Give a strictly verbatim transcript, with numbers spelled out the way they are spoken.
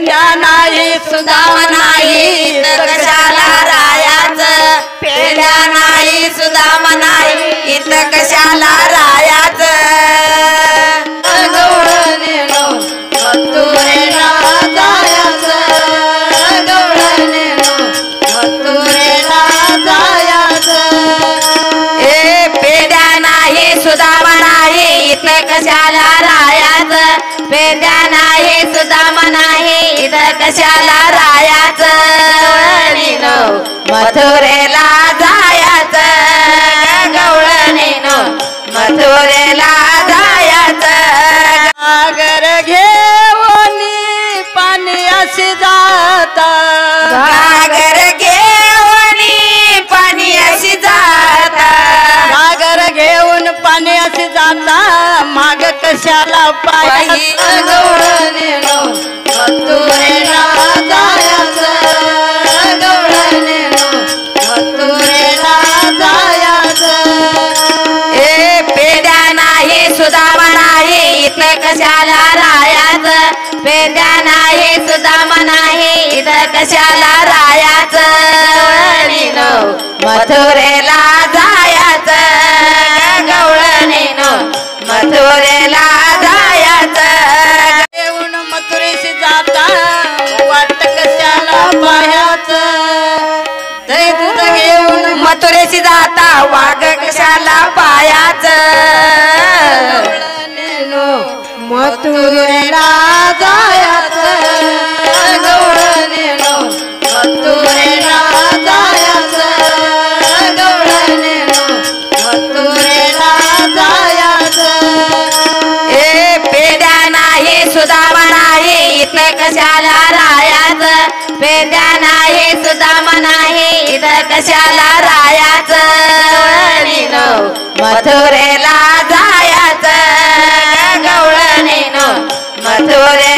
पेंड्या नाही सुदामा नाही तर कशाला रायाचं पेंड्या नाही सुदामा नाही इथं कशाला रायाचं गवळणीनो मथुरेला जायाचं गवळणीनो मथुरेला जायाचं ए पेंड्या नाही सुदामा नाही इथं कशाला रायाचं पेंड्या नाही सुदामा नाही इथं कशाला रायाचं मथुरेला जायाचं गवळणीनो मथुरेला जायाचं घागर घेऊनी पाणी अशी जाता घागर घेऊनी पाणी अशी जाता घागर घेऊन पाणी अशी जाता माग कशाला पायी गवळणीनो मथुरेला जायाचं गवळणीनो मथुरेला जायाचं ए पेंड्या नाही सुदामा नाही इथं कशाला रायाचं पेंड्या नाही सुदामा नाही इथं कशाला रायाचं मथुरेला जायाचं गवळणीनो मथुरेला जायाचं येऊन मथुरेशी जाता वाट कशाला पायाचं दही दूध घेऊन मथुरेशी जाता वाघ कशाला पायाचं मथुरेला जायाचं गवळणीनो मथुरेला जायाचं गवळणीनो मथुरेला जायाचं ए पेंड्या नाही सुदामा नाही इथं कशाला रायाचं पेंड्या नाही सुदामा नाही इथं कशाला रायाचं मथुरेला जायाचं गवळणीनो मथुरे